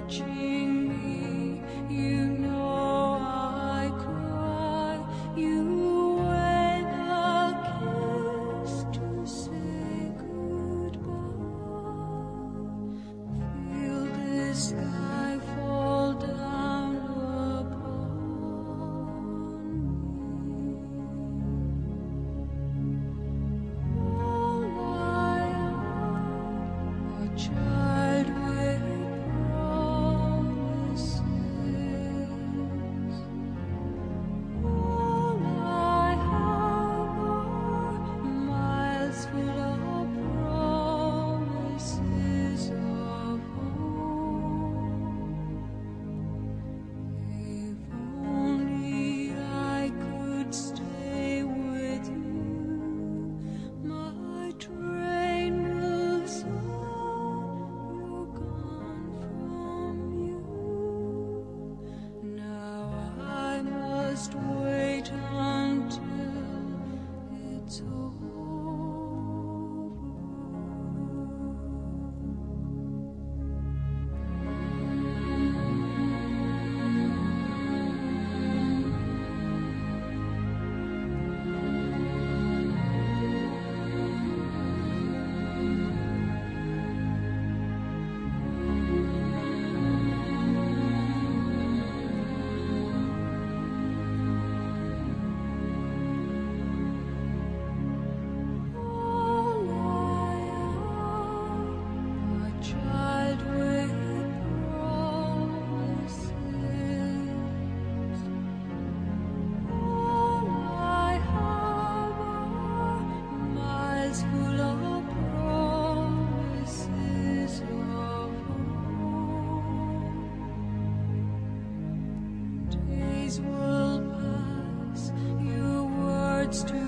watching me, you know I cry. You wave a kiss to say goodbye. Feel this sky fall down upon me. All I am, a child with promises. All I have are miles full of promises of home. If only I could stay with you, my train moves on, you're gone from you. Now I must wait until it's over. All I am, a child with promises. All I have are miles full of promises of home. Days will pass, your words to